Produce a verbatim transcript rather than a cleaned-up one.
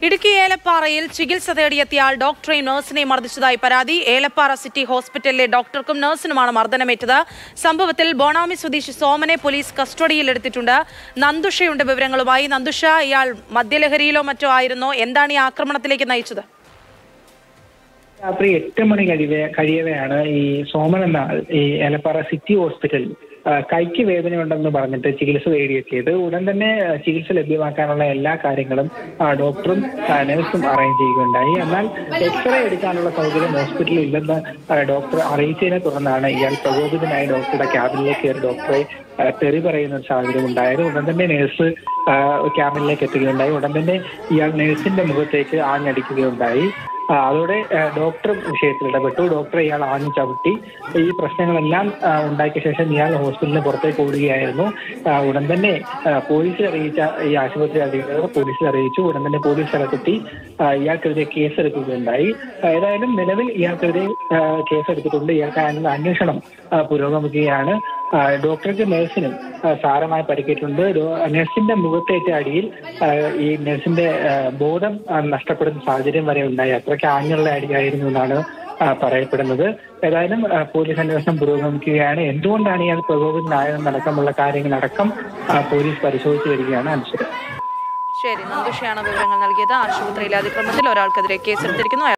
ഇടുക്കി ഏലപ്പാറയിൽ ചികിത്സ തേടിയെത്തിയ ആൾ ഡോക്ടറെയും നഴ്സിനെയും മർദ്ദിച്ചതായി പരാതി. ഏലപ്പാറ സിറ്റി ഹോസ്പിറ്റലിലെ ഡോക്ടർക്കും നഴ്സിനുമാണ് മർദ്ദനമേറ്റത്. സംഭവത്തിൽ ബോണാമി സ്വദേശി സോമനെ പോലീസ് കസ്റ്റഡിയിലെടുത്തിട്ടുണ്ട്. നന്ദുഷയുണ്ട് വിവരങ്ങളുമായി. നന്ദുഷ, ഇയാൾ മദ്യലഹരിയിലോ മറ്റോ ആയിരുന്നോ? എന്താണ് ഈ ആക്രമണത്തിലേക്ക് നയിച്ചത്? രാത്രി എട്ട് മണി കഴിവേ കഴിയവെയാണ് ഈ സോമൻ എന്ന ഈ ഏലപ്പാറ സിറ്റി ഹോസ്പിറ്റൽ കൈക്ക് വേദനയുണ്ടെന്ന് പറഞ്ഞിട്ട് ചികിത്സ തേടിയെത്തിയത്. ഉടൻ തന്നെ ചികിത്സ ലഭ്യമാക്കാനുള്ള എല്ലാ കാര്യങ്ങളും ഡോക്ടറും നഴ്സും അറേഞ്ച് ചെയ്യുകയുണ്ടായി. എന്നാൽ എക്സ്റേ എടുക്കാനുള്ള സൗകര്യം ഹോസ്പിറ്റലിൽ ഇല്ലെന്ന് ഡോക്ടർ അറിയിച്ചതിനെ തുടർന്നാണ് ഇയാൾ പ്രകോപിതനായി ഡോക്ടറുടെ ക്യാബിനിലേക്ക് കയറി ഡോക്ടറെ തെറി പറയുന്ന ഒരു സാഹചര്യം ഉണ്ടായത്. ഉടൻ തന്നെ നഴ്സ് ക്യാബിനിലേക്ക് എത്തുകയുണ്ടായി. ഉടൻ തന്നെ ഇയാൾ നഴ്സിന്റെ മുഖത്തേക്ക് ആഞ്ഞടിക്കുകയുണ്ടായി. അതോടെ ഡോക്ടർ വിഷയത്തിൽ ഇടപെട്ടു. ഡോക്ടറെ ഇയാൾ ആഞ്ഞു ചവിട്ടി. ഈ പ്രശ്നങ്ങളെല്ലാം ഉണ്ടാക്കിയ ശേഷം ഇയാൾ ഹോസ്പിറ്റലിന് പുറത്തേക്ക് ഓടുകയായിരുന്നു. ഉടൻ തന്നെ പോലീസിൽ അറിയിച്ച ഈ ആശുപത്രി അധികൃതർ പോലീസിൽ അറിയിച്ചു. ഉടൻ തന്നെ പോലീസ് സ്ഥലത്തെത്തി ഇയാൾക്കെതിരെ കേസെടുക്കുകയുണ്ടായി. ഏതായാലും നിലവിൽ ഇയാൾക്കെതിരെ കേസെടുത്തിട്ടുണ്ട്. ഇയാൾക്ക് അന്വേഷണം പുരോഗമിക്കുകയാണ്. ഡോക്ടർക്ക് നഴ്സിനും സാരമായ പരിക്കേറ്റുണ്ട്. നഴ്സിന്റെ മുഖത്തേറ്റ അടിയിൽ ഈ നഴ്സിന്റെ ബോധം നഷ്ടപ്പെടുന്ന സാഹചര്യം വരെ ഉണ്ടായി. അത്രയ്ക്ക് ആഞ്ഞുള്ള അടിയായിരുന്നു എന്നാണ് പറയപ്പെടുന്നത്. ഏതായാലും പോലീസ് അന്വേഷണം പുരോഗമിക്കുകയാണ്. എന്തുകൊണ്ടാണ് ഇയാൾ പ്രകോപിതനായതെന്നടക്കമുള്ള കാര്യങ്ങളടക്കം പോലീസ് പരിശോധിച്ചു വരികയാണ്. അനുസരിച്ച് ശരി, നന്ദുഷയാണ് വിവരങ്ങൾ നൽകിയത്. ആശുപത്രിയിലെ അതിക്രമത്തിൽ ഒരാൾക്കെതിരെ കേസെടുത്തിരിക്കുന്നു.